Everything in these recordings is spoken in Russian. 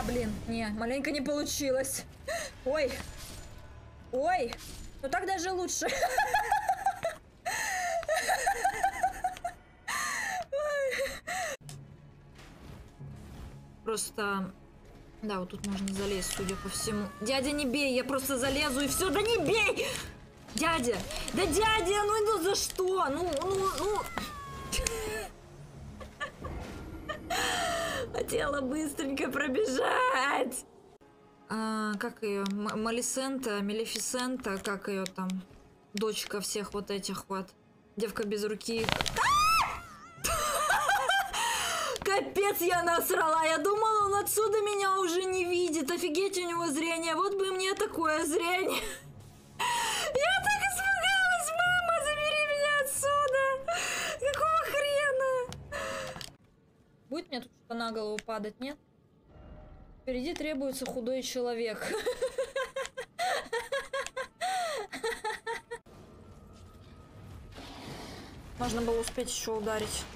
блин. Не, маленько не получилось. Ой. Ой. Ну так даже лучше. Просто... Да, вот тут можно залезть, судя по всему. Дядя, не бей, я просто залезу и все. Да не бей! Дядя! Да дядя, ну за что? Ну. Хотела быстренько пробежать. Как ее? Малисента, Мелефисента, как ее там? Дочка всех вот этих вот. Девка без руки. Капец, я насрала. Я думала, он отсюда меня уже не видит. Офигеть, у него зрение. Вот бы мне такое зрение. Я так испугалась, мама, забери меня отсюда. Какого хрена? Будет мне тут что на голову падать, нет? Впереди требуется худой человек. Можно было успеть еще ударить.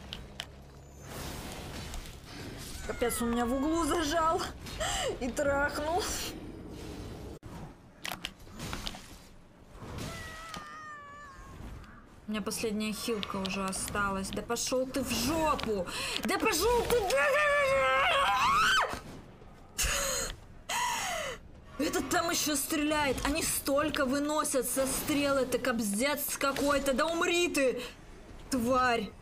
Капец, он меня в углу зажал и трахнул. У меня последняя хилка уже осталась. Да пошел ты в жопу! Да пошел ты! Этот там еще стреляет. Они столько выносят со стрел. Это кобздец какой-то. Да умри ты, тварь!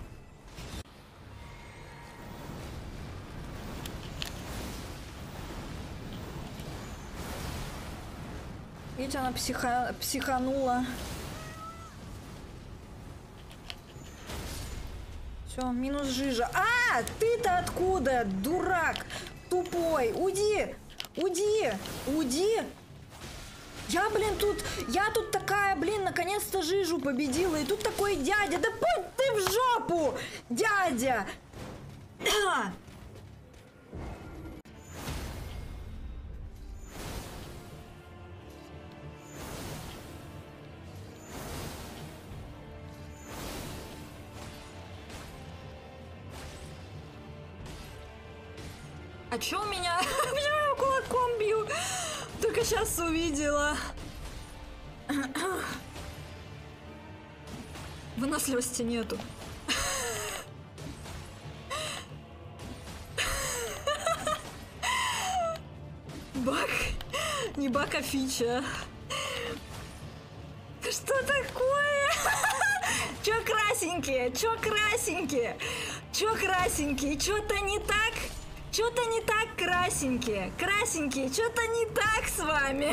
Видите, она психанула. Все, минус жижа. А, ты-то откуда, дурак тупой? Уйди, уйди, уйди. Я, блин, я тут такая, блин, наконец-то жижу победила. И тут такой дядя. Да путь ты в жопу, дядя. А чё у меня? Почему я кулаком бью? Только сейчас увидела. Выносливости нету. Баг? Не баг, а фича. Что такое? Чё красненькие? Чё красненькие? Чё красненькие? Чё-то не так? Что-то не так, красенькие. Красенькие, что-то не так с вами.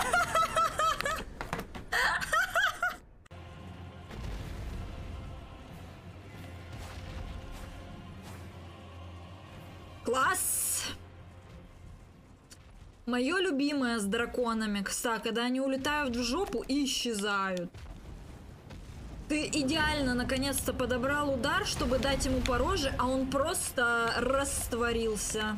Класс. Мое любимое с драконами, кстати, когда они улетают в жопу и исчезают. Ты идеально наконец-то подобрал удар, чтобы дать ему по роже, а он просто растворился.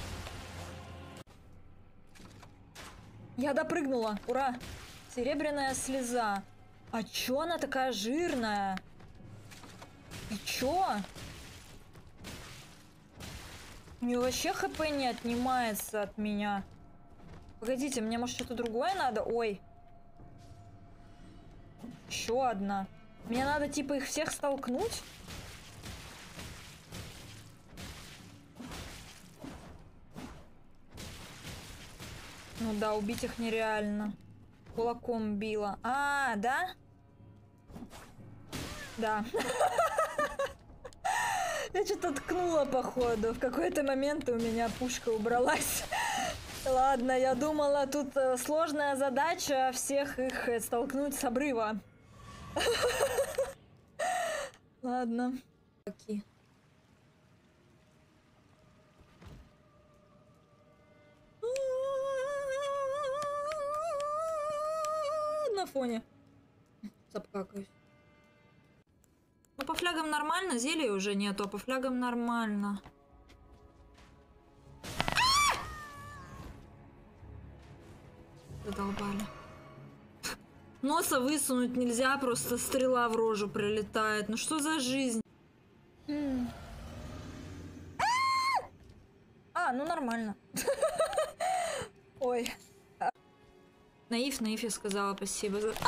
Я допрыгнула. Ура! Серебряная слеза. А чё она такая жирная? И чё? У нее вообще хп не отнимается от меня. Погодите, мне может что-то другое надо? Ой. Еще одна. Мне надо типа их всех столкнуть? Ну да, убить их нереально. Кулаком била. А, да? Да. Я что-то ткнула, походу. В какой-то момент у меня пушка убралась. Ладно, я думала, тут сложная задача всех их столкнуть с обрыва. Ладно. Окей. На фоне. Запкакаюсь. Ну, по флягам нормально, зелья уже нету, а по флягам нормально. Задолбали. Носа высунуть нельзя, просто стрела в рожу прилетает. Ну что за жизнь? А, ну нормально. Ой. Наив, я сказала, спасибо за...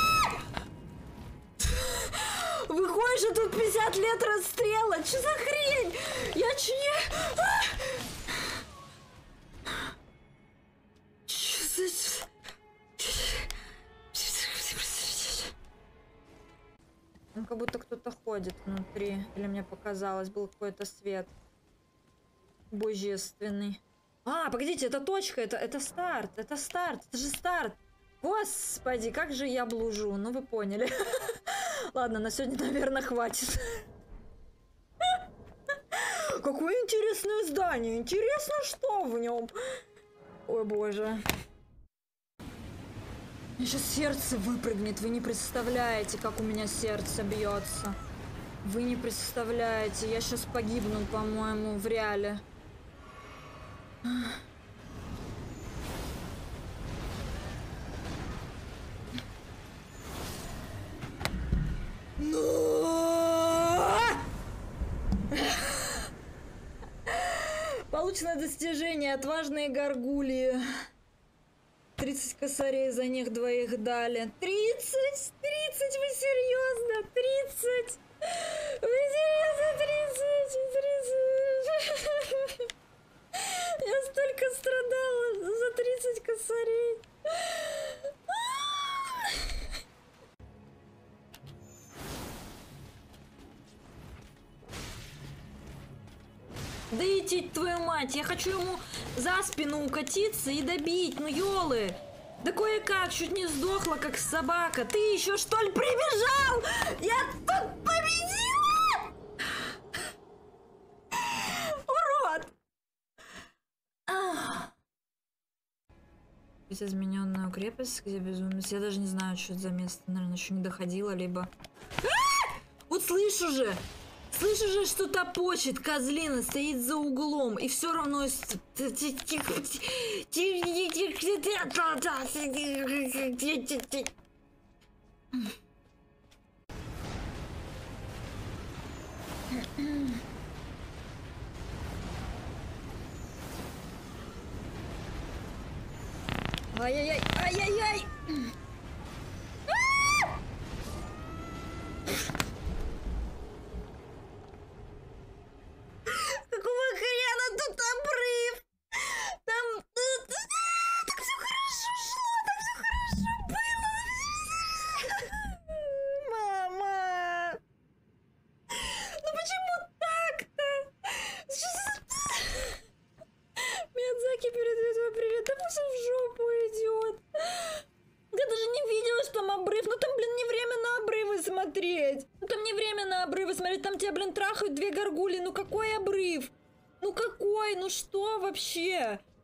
Выходишь, а тут 50 лет расстрела. Что за хрень? Я Там как будто кто-то ходит внутри. Или мне показалось, был какой-то свет. Божественный. А, погодите, это точка, это старт, это же старт. Господи, как же я блужу, ну вы поняли. Ладно, на сегодня, наверное, хватит. Какое интересное здание, интересно, что в нем. Ой, боже. У меня сейчас сердце выпрыгнет, вы не представляете, как у меня сердце бьется. Вы не представляете, я сейчас погибну, по-моему, в реале. Получено достижение. Отважные горгульи. 30 косарей за них двоих дали. 30! 30! Вы серьезно? 30! Вы серьезно? 30! Я столько страдала за 30 косарей. Да идти твою мать, я хочу ему за спину укатиться и добить, ну ёлы. Да кое-как, чуть не сдохла, как собака. Ты еще что ли прибежал? Я тут победила! Урод! Измененную крепость, где безумность. Я даже не знаю, что это за место. Наверное, еще не доходила, либо... Вот слышу же! Слышу же, что топочет, козлина стоит за углом, и все равно... Ай-яй-яй, ай-яй-яй! Какого хрена тут обрыв? Там... Так все хорошо шло, так все хорошо было. Мама! Ну почему так-то? Миядзаки передает твой привет. Да пусть он в жопу идет. Я даже не видела, что там обрыв. Ну там, блин, не время на обрывы смотреть. Ну там не время на обрывы смотреть. Там тебя, блин, трахают две горгули. Ну какой обрыв? Ну какой? Ну что вообще?